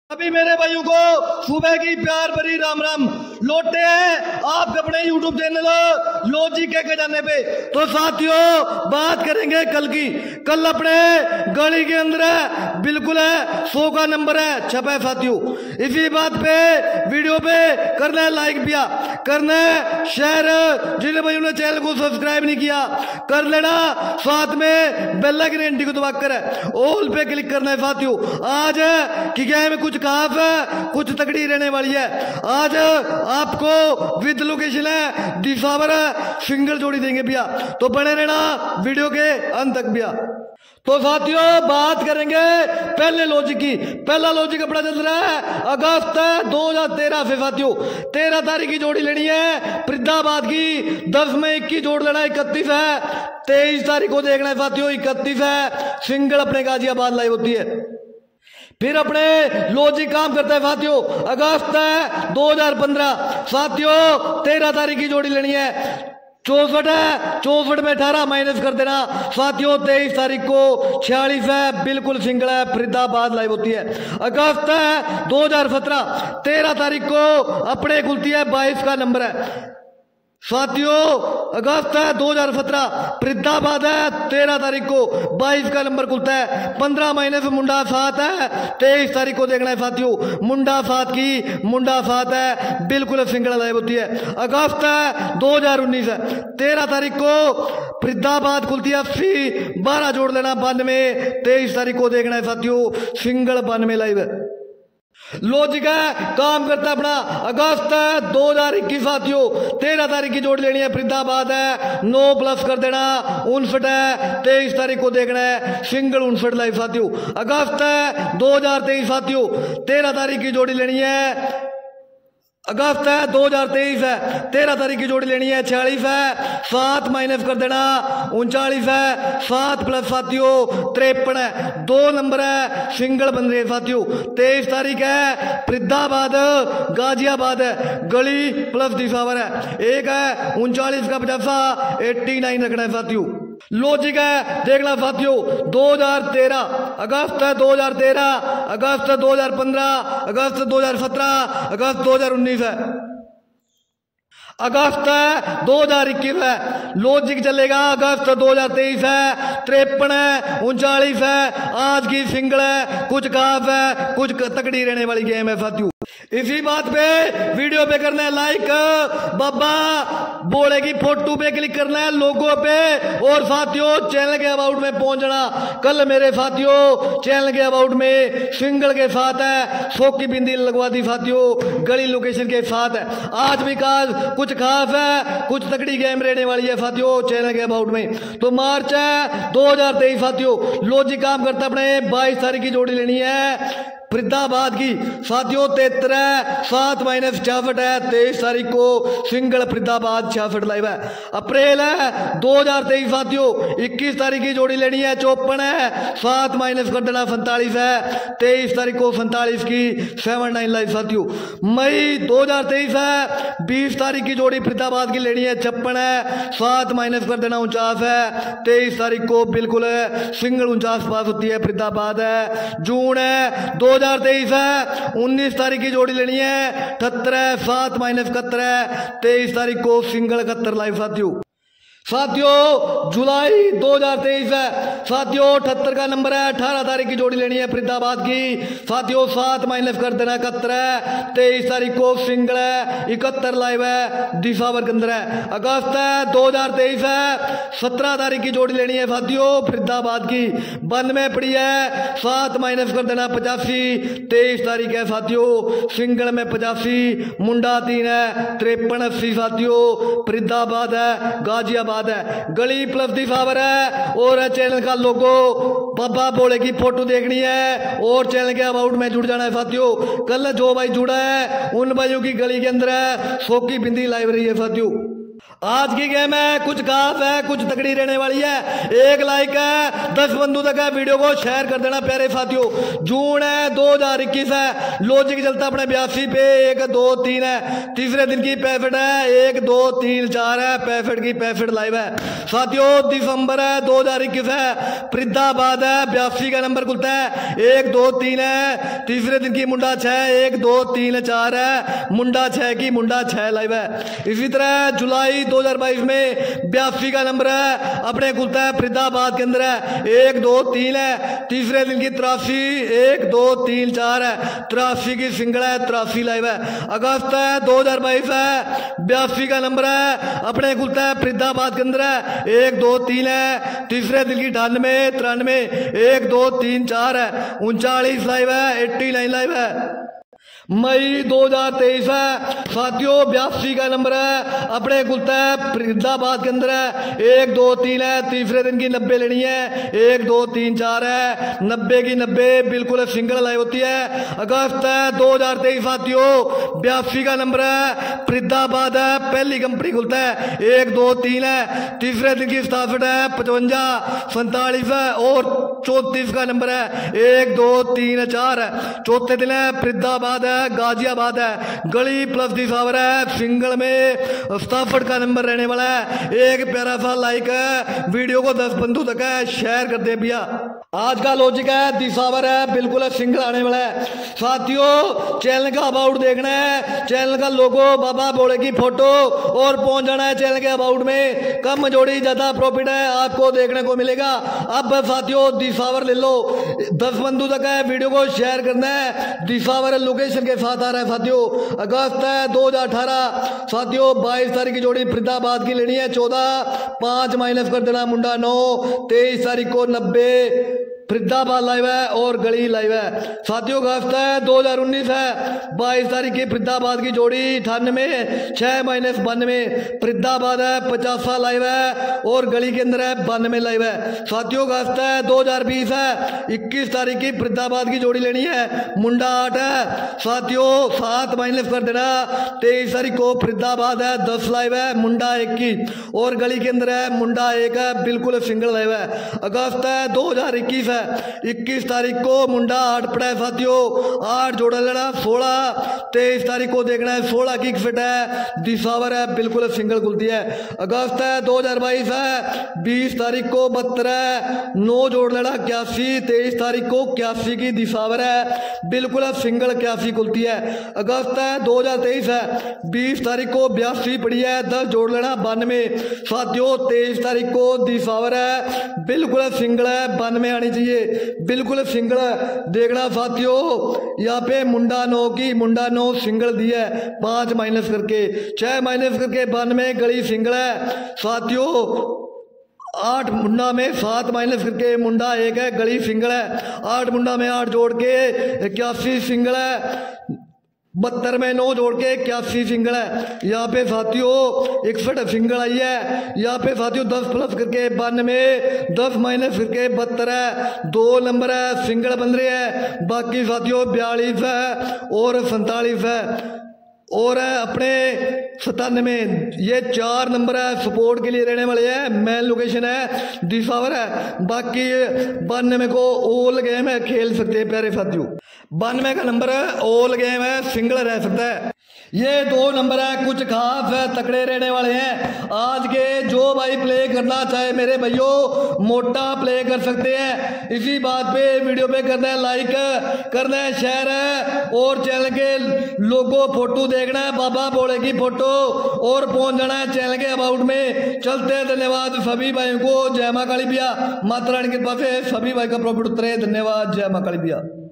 अभी मेरे भाइयों को सुबह की प्यार भरी राम राम लौटे हैं आप अपने YouTube चैनल लॉजिक के खजाने पे। तो साथियों बात करेंगे कल की। कल अपने गली के अंदर है, बिल्कुल है 100 का नंबर है छपा है साथियों। इसी बात पे वीडियो पे करना है लाइक भी करना है शेयर, जिन भाइयों ने चैनल को सब्सक्राइब नहीं किया कर लेना, साथ में बेल आइकन घंटी को दबाकर ऑल पे क्लिक करना है साथियों। आज की क्या है कुछ खास है, कुछ तगड़ी रहने वाली है। आज आपको विद लोकेशन है दिसावर सिंगल जोड़ी देंगे भैया, तो बने रहना वीडियो के अंत तक भैया। तो साथियों बात करेंगे पहले लॉजिक की। पहला लॉजिक अपना चल रहा है अगस्त 2013 से साथियों। 13 तारीख की जोड़ी लेनी है फरीदाबाद की, 10 मई की जोड़ लेना 31 है, 23 तारीख को देखना है साथियों 31 है सिंगल अपने गाजियाबाद लाइव होती है। फिर अपने लॉजिक काम करता है साथियों अगस्त 2015 साथियों 13 तारीख की जोड़ी लेनी है, 64 है, 64 में 18 माइनस कर देना साथियों, 23 तारीख को 46 है बिल्कुल सिंगल है फरीदाबाद लाइव होती है। अगस्त 2017 13 तारीख को अपने खुलती है 22 का नंबर है साथियों। अगस्त 2017 फरीदाबाद है, 13 तारीख को 22 का नंबर खुलता है, 15 महीने से मुंडा 7 है, 23 तारीख को देखना है साथियों मुंडा 7 की, मुंडा 7 है बिल्कुल सिंगल लाइव होती है। अगस्त 2019 है, 13 तारीख को फरीदाबाद खुलती है 80, 12 जोड़ लेना 92, 23 तारीख को देखना है साथियों सिंगल 92 लाइव है। लॉजिक है काम करता है अपना अगस्त 2021 साथियों 13 तारीख की जोड़ी लेनी है फरीदाबाद है, 9 प्लस कर देना 59 है, 23 तारीख को देखना है सिंगल 59 लाइव साथियों। अगस्त 2023 साथियों 13 तारीख की जोड़ी लेनी है, अगस्त 2023 है, 13 तारीख की जोड़ी लेनी है 46 है, 7 माइनस कर देना 39 है, 7 प्लस साथियों 53 है, 2 नंबर है सिंगल बन रहे साथियों। 23 तारीख है फरीदाबाद गाजियाबाद है, गली प्लस दिसावर है, एक है 39 का 50 89 रखना है साथियों। लॉजिक है देखना साथियों 2013 अगस्त 2013 अगस्त 2015 अगस्त 2017 अगस्त 2019 है, अगस्त 2021 है, लॉजिक चलेगा अगस्त 2023 है, 53 है 39 है, आज की सिंगल है, कुछ खास है, कुछ तकड़ी रहने वाली गेम है साथियों। इसी बात पे वीडियो पे करना है लाइक, बाबा बोले की फोटो पे क्लिक करना है लोगों पे, और साथियों चैनल के अबाउट में पहुंचना। कल मेरे साथियों चैनल के अबाउट में सिंगल के साथ है 100 की बिंदी लगवा दी साथियों, गली लोकेशन के साथ है। आज भी कुछ खास है, कुछ तगड़ी गेम रहने वाली है साथियों चैनल के अबाउट में। तो मार्च 2023 साथियों लॉजिक काम करता अपने 22 तारीख की जोड़ी लेनी है फरीदाबाद की साथियों, 73 7 माइनस 66 है, 23 तारीख को सिंगल फरीदाबाद 66 लाइव है। अप्रैल है 2023 साथियों 21 तारीख की जोड़ी लेनी है, 54 है, 7 माइनस कर देना 47 है, 23 तारीख को 47 की 79 लाइव साथियों। मई 2023 है 20 तारीख की जोड़ी फरीदाबाद की लेनी है, 56 है, 7 माइनस कर देना 49 है, 23 तारीख को बिल्कुल सिंगल 49 पास होती है फरीदाबाद है। जून है 2023 है 19 तारीख की जोड़ी लेनी है, 78 है, 7 माइनस 71 है, 23 तारीख को सिंगल 71 लाइव साथियों। साथियों जुलाई 2023 है साथियों 78 का नंबर है, 18 तारीख की जोड़ी लेनी है फरीदाबाद की साथियों, 7 माइनस कर देना 71 है, 23 तारीख को सिंगल है 71 लाइव है दिसावर के अंदर है। अगस्त 2023 है 17 तारीख की जोड़ी लेनी है साथियों फरीदाबाद की, 92 पड़ी है, 7 माइनस कर देना 85, 23 तारीख है साथियों सिंगल में 85, मुंडा 3 है 53 80 साथियों फरीदाबाद है गाजियाबाद है, गली प्लस दिसावर है, और चैनल का लोगो बाबा बोले की फोटो देखनी है और चैनल के अबाउट में जुड़ जाना है साथियों। कल जो भाई जुड़ा है उन भाइयों की गली के अंदर है 100 की बिंदी लाइव रही है साथियों। आज की गेम है कुछ खास है, कुछ तगड़ी रहने वाली है। एक लाइक है, 10 बंधु तक है, वीडियो को शेयर कर देना प्यारे साथियों। जून है 2021 है, लॉजिक चलता अपने 82 पे 1 2 3 है। तीसरे दिन की पैफेट है 1 2 3 4 है, पैफेट की पैफेट लाइव है साथियों। दिसंबर है 2021 है, फरीदाबाद है, 82 का नंबर खुलता है 1 2 3 है। तीसरे दिन की मुंडा 6 1 2 3 4 है, मुंडा 6 की मुंडा 6 लाइव है। इसी तरह जुलाई 2022 में 82 का नंबर है, अपने खुलता है फरीदाबाद के अंदर है 1 2 3 है। तीसरे दिन की 83 1 2 3 4 है, 83 की सिंगल है, 83 लाइव है। अगस्त है 2022 है, 82 का नंबर है, अपने खुलता है फरीदाबाद के अंदर है 1 2 3 है। तीसरे दिन की 98 93 1 2 3 4 है, 39 लाइव है, 89 लाइव है। मई 2023 है साथियों, 82 का नंबर है, अपने खुलता है फरीदाबाद के अंदर है 1 2 3 है। तीसरे दिन की 90 लेनी है 1 2 3 4 है, 90 की 90 बिल्कुल सिंगल लाइव होती है। अगस्त है 2023 साथियों, 82 का नंबर है, फरीदाबाद है, पहली कंपनी खुलता है 1 2 3 है। तीसरे दिन की 67 है, 55 47 है और 34 का नंबर है 1 2 3 4 है। चौथे दिन है फरीदाबाद है, गाजियाबाद है, गली प्लस दिसावर है, सिंगल में 67 का नंबर रहने वाला है। एक प्यारा सा लाइक है, वीडियो को 10 बंधु तक है शेयर कर दे भैया। आज का लॉजिक है दिसावर है, बिल्कुल सिंगल आने वाला है साथियों। चैनल का अबाउट देखना है, चैनल का लोगो, बाबा बोले की फोटो और पहुंच जाना है चैनल के अबाउट में। कम जोड़ी ज्यादा प्रॉफिट है आपको देखने को मिलेगा। अब साथियों दिसावर ले लो, 10 बंधु तक है, वीडियो को शेयर करना है। दिसावर लोकेशन के साथ आ रहा है साथियों। अगस्त है 2018 साथियों, 22 तारीख की जोड़ी फरीदाबाद की लेनी है 14 5 माइनस कर देना, मुंडा 9। 23 तारीख को 90 फरीदाबाद लाइव है और गली लाइव है साथियों। अगस्त है 2019 है, 22 तारीख की फरीदाबाद की जोड़ी 98 6 माइनस 92 फरीदाबाद है, 50 लाइव है और गली के अंदर है 92 लाइव है साथियों। अगस्त है 2020 है, 21 तारीख की फरीदाबाद की जोड़ी लेनी है, मुंडा 8 है साथियों, 7 माइनस कर देना। 23 तारीख को फरीदाबाद है, 10 लाइव है, मुंडा 1 की और गली के अंदर है मुंडा 1 है, बिल्कुल सिंगल लाइव है। अगस्त है 2021 है, 21 तारीख को मुंडा 8 पड़ा है साथियों, 8 जोड़ा लेना 16। 23 तारीख को देखना है 16 की फिट है, दिसावर है, बिल्कुल सिंगल खुलती है। अगस्त है 2022 है, 20 तारीख को 72 है, 9 जोड़ लेना 81। 23 तारीख को 81 की दिसावर है, बिल्कुल सिंगल 81 खुलती है। अगस्त है 2023 है, 20 तारीख को 82 पड़ी है, 10 जोड़ लेना 92 साथियों। 23 तारीख को दिसावर है, बिल्कुल सिंगल है, 92 आनी चाहिए, बिल्कुल सिंगल देखना साथियों। यहाँ पे मुंडा 9 की मुंडा 9 सिंगल दी है, 5 माइनस करके 6 माइनस करके 92 गली सिंगल है साथियों। 8 मुंडा में 7 माइनस करके मुंडा 1 है, गली सिंगल है। 8 मुंडा में 8 जोड़ के 81 सिंगल है, 72 में 9 जोड़ के 81 सिंगल है। यहाँ पे साथियों 61 सिंगल आई है। यहाँ पे साथियों 10 प्लस करके 92, 10 माइनस करके 72 है, 2 नंबर है सिंगल बन रहे हैं। बाकी साथियों 42 है और 47 है और है अपने 97। ये 4 नंबर है सपोर्ट के लिए रहने वाले हैं। मेन लोकेशन है दिसावर है। बाकी 92 को ऑल गेम है, खेल सकते हैं प्यारे साथियों। 92 का नंबर है, ऑल गेम है, सिंगल रह सकता है। ये 2 नंबर है, कुछ खास है, तकड़े रहने वाले हैं। आज के जो भाई प्ले करना चाहे मेरे भाइयों मोटा प्ले कर सकते हैं। इसी बात पे वीडियो पे करना है लाइक, करना है शेयर और चैनल के लोगो फोटो देखना है, बाबा बोले की फोटो और पहुंच जाना है चैनल के अबाउट में। चलते हैं, धन्यवाद सभी भाइयों को। जय मां काली भैया, माता रानी की कृपा से सभी भाई का प्रॉफिट उतरे। धन्यवाद, जय मां काली भैया।